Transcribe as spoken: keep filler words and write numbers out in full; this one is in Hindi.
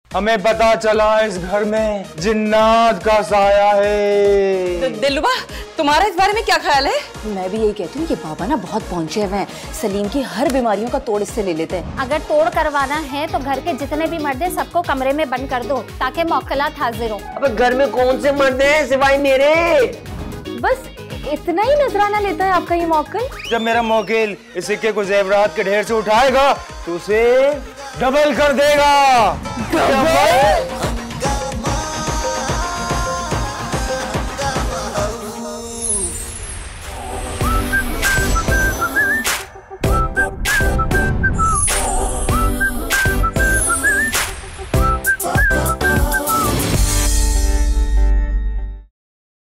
हमें पता चला इस घर में जिन्नात का साया है। दिलरुबा, तुम्हारा इस बारे में क्या ख्याल है? मैं भी यही कहती हूँ कि बाबा ना बहुत पहुंचे हुए हैं, सलीम की हर बीमारियों का तोड़ इससे ले लेते हैं। अगर तोड़ करवाना है तो घर के जितने भी मर्द हैं सबको कमरे में बंद कर दो ताकि मौकलात हाजिर हो। अबे घर में कौन से मर्द हैं सिवाय मेरे? बस इतना ही नजराना लेता है आपका ये मौकल। जब मेरा मौकिल इस सिक्के को जेवरात के ढेर से उठाएगा तो उसे डबल कर देगा। डबल?